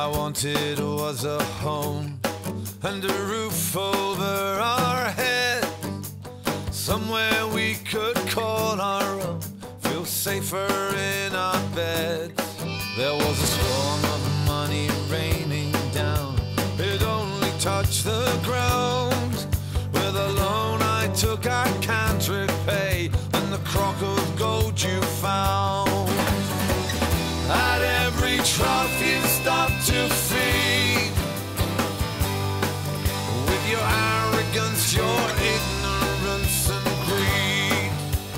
wanted was a home and a roof over our head, somewhere we could call our own, feel safer in our beds. There was a storm of money raining down, it only touched the ground. With a loan I took I can't repay, and the crock of gold you found. At every trough you stop to feed, with your arrogance, your ignorance and greed.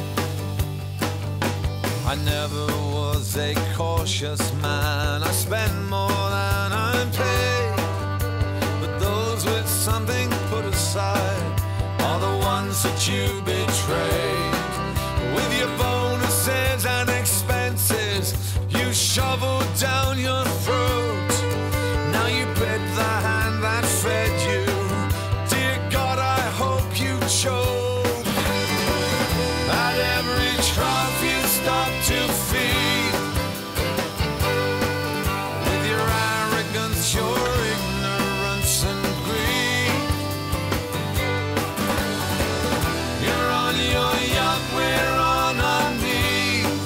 I never was a cautious man, I spend more than I pay, but those with something put aside are the ones that you betrayed. With your bonuses and expenses you shoveled down your throat, now you bid the hand that fed you. Dear God, I hope you choke. At every trough you stop to feed, with your arrogance, your ignorance and greed. You're on your yacht, we're on our knees,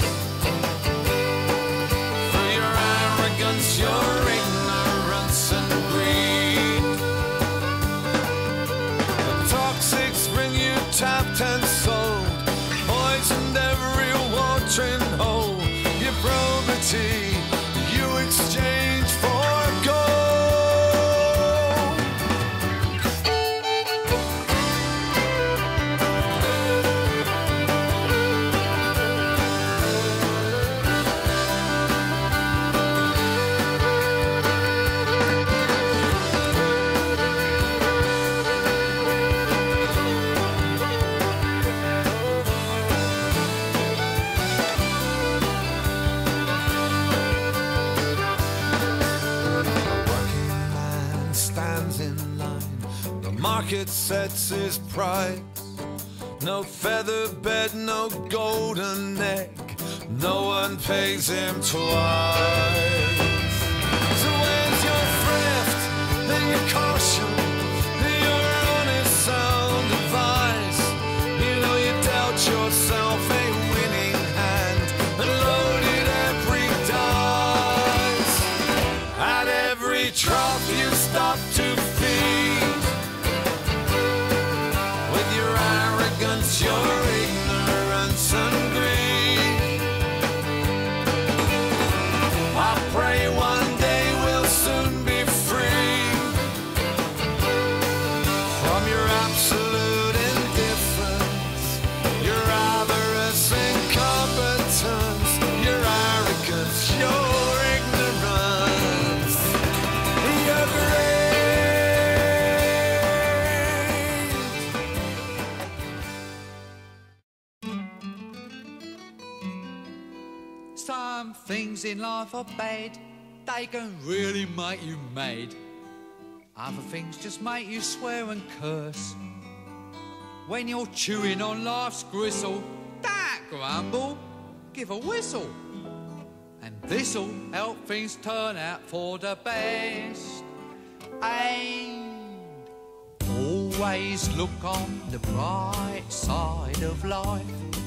for your arrogance, your ignorance and greed. The toxics bring you tapped and sold, poisoned every watering hole. Your probity you exchange for gold. Market sets his price, no feather bed, no golden egg, no one pays him twice. So where's your thrift and your caution, your honest sound advice? You know you dealt yourself a winning hand and loaded every dice. At every trough you stop to feed, your ignorance and greed. I pray one day we'll soon be free from your absolute indifference, your avarice, incompetence, your arrogance, your ignorance, your greed. Some things in life are bad, they can really make you mad. Other things just make you swear and curse. When you're chewing on life's gristle, don't grumble, give a whistle, and this'll help things turn out for the best. And always look on the bright side of life.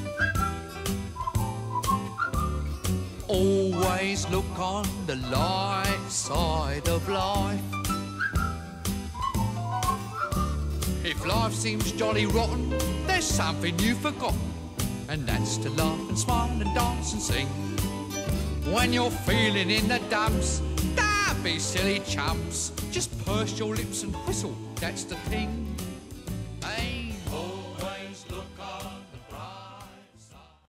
Always look on the light side of life. If life seems jolly rotten, there's something you've forgotten, and that's to laugh and smile and dance and sing. When you're feeling in the dumps, don't be silly chumps, just purse your lips and whistle, that's the thing. Hey.